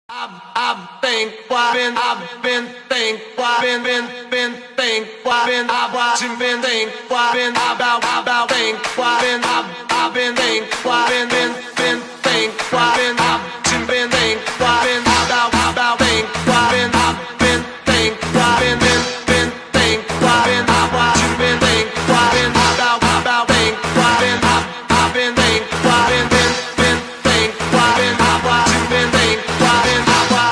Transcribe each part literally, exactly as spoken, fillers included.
I've, I've been, I've been, I've been, think, I've been, been, been, think, I've been, I've watching, been, think, I've been, about, about, think, I've been, I've, I've been, think, I've been, been, been, think, I've been, I've watching, been, think, I've been, about, about, think, I've been, I've been, think, I've been, been, been, think, I've been, I've watching, been, think, I've been, about, about, think, I've been, I've, I've been, think, I've been, been, been, think, I've been, I've watching, been, think, I've been.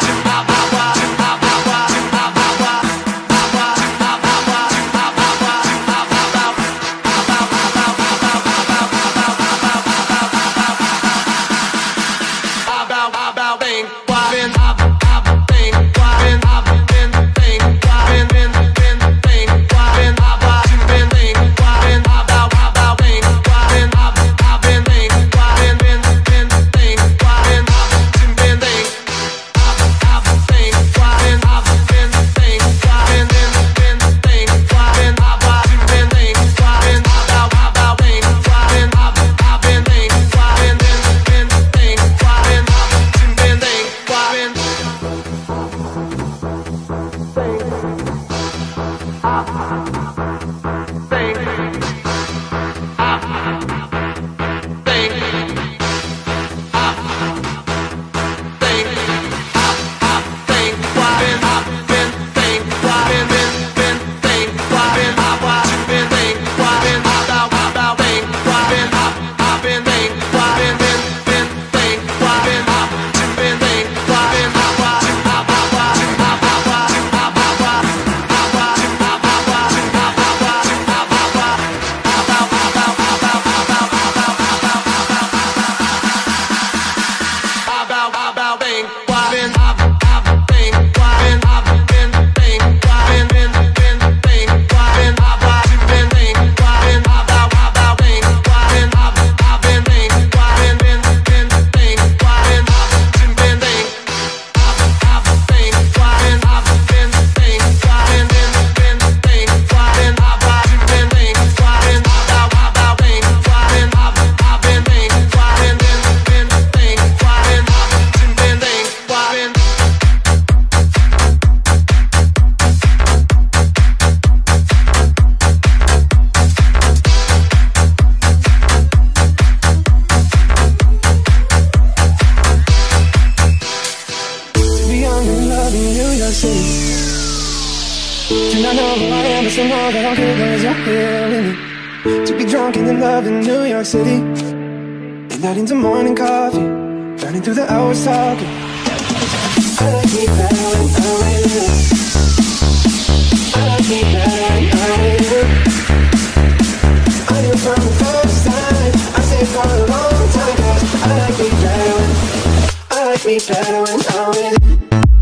City, and not into morning coffee, burning through the hours talking. I like me better when I'm with you. I like me better when I'm with you. I knew from the first time, I stayed for a long time, 'cause I like me better when, I like me better when I'm with you.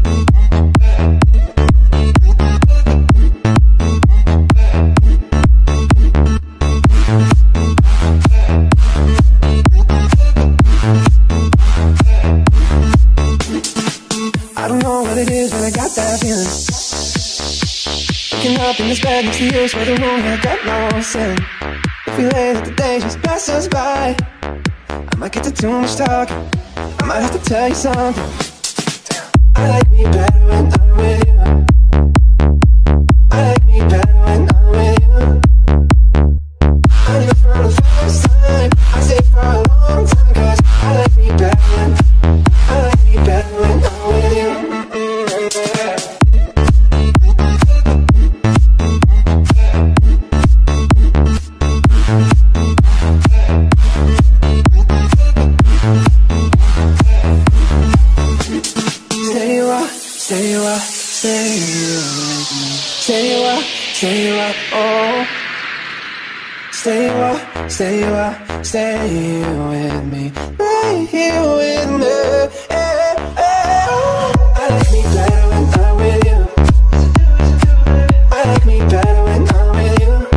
That feeling, waking up in this bed next to you, swear the moon had got lost. And if we lay that the day just passes us by, I might get to too much talking, I might have to tell you something. I like me better when I'm with you. I like me better when I'm with you. I knew from the first time, I stayed for a long time, 'cause I like me better when, I like me better when I'm with you. Stay you up, stay you with me. Stay you up, stay you up, oh. Stay you up, stay you up, stay you with me. Stay here with me. Hey, hey, oh. I like me better when I'm with you. I like me better when I'm with you.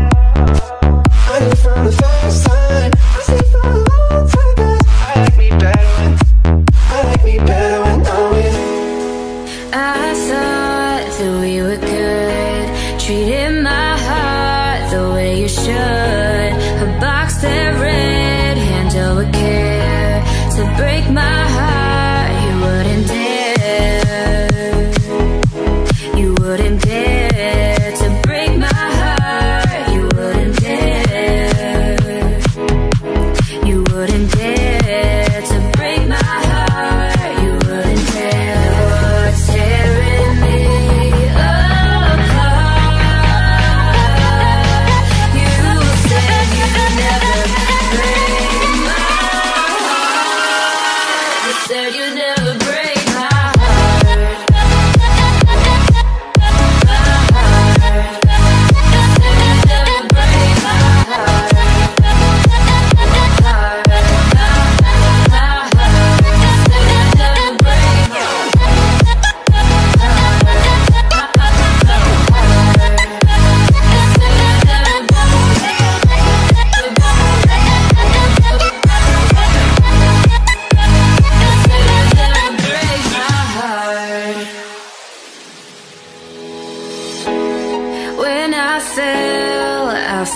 I knew from the first time, I stayed for a long time, 'cause I like me better when, I like me better when I'm with you. I thought that we were good, treated my heart the way you should. A box that read, handle with care, to break my heart.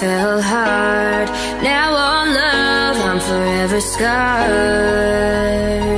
fell hard. Now on love I'm forever scarred.